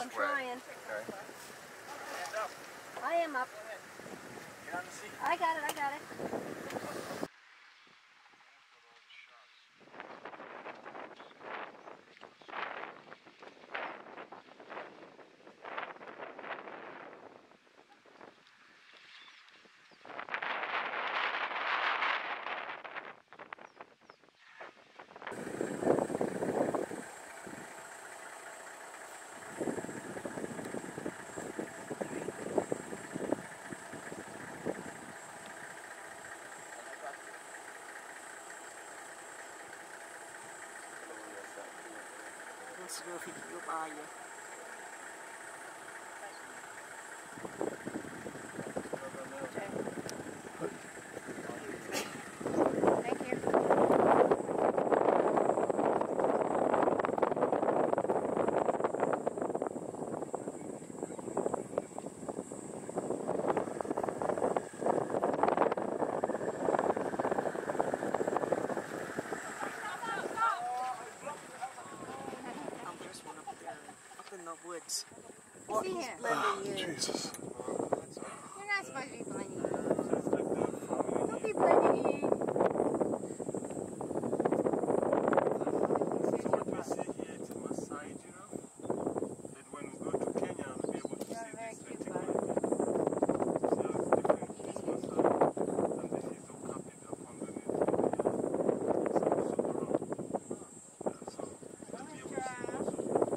I'm trying. Okay. Hands up. I am up. Get on the seat. I got it, I got it. Let's go if he can go by you. Thank you. Woods. Well, he's blending in. Jesus. You're not supposed to be blending in. Don't be blending in. So what we see here is a Maasai giraffe. That when we go to Kenya, we'll be able to see this technically. So it's different. This Maasai and this is Okapi up underneath. So to be able to see also.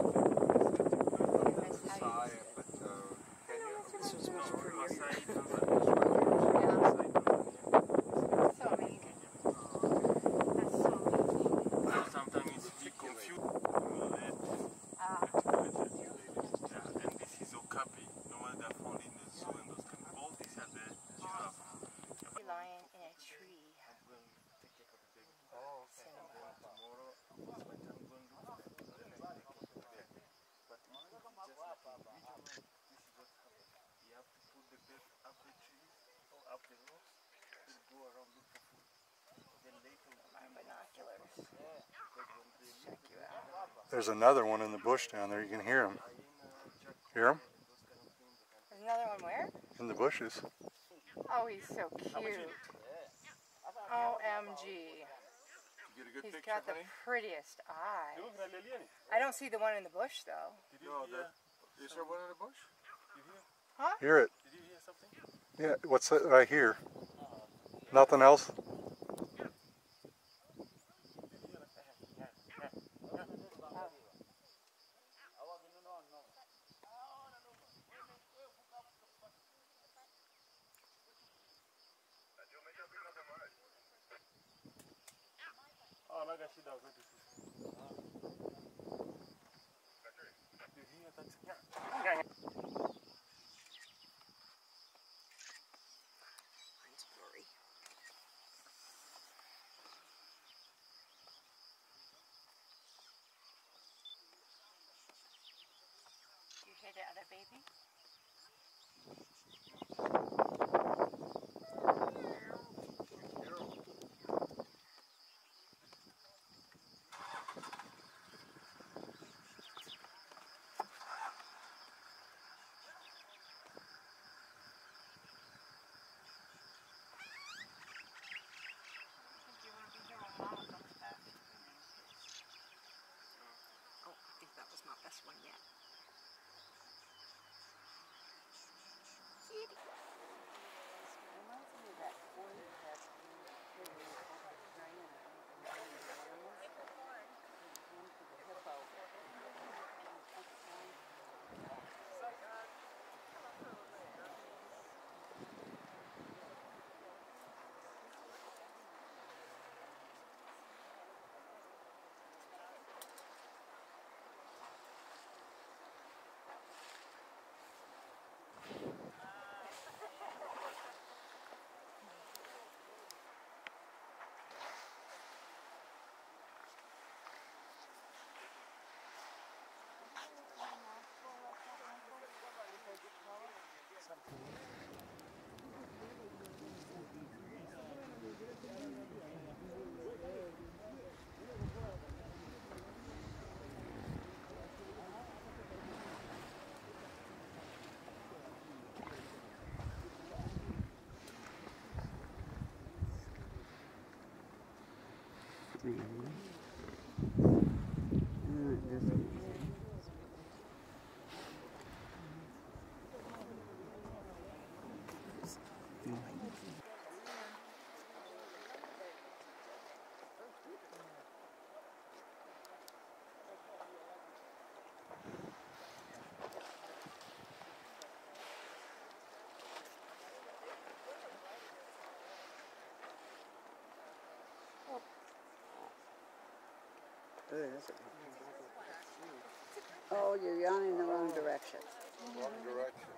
There's another one in the bush down there. You can hear him. Hear him? There's another one where? In the bushes. Oh, he's so cute. OMG. He's got the prettiest eye. I don't see the one in the bush though. Is there one in the bush? Huh? Hear it. Did you hear something? Yeah, what's that I hear? Nothing else? You hear the other baby? Oh, I think that was my best one yet. maybe. This one. Oh, you're yawning in the wrong direction. Wrong direction.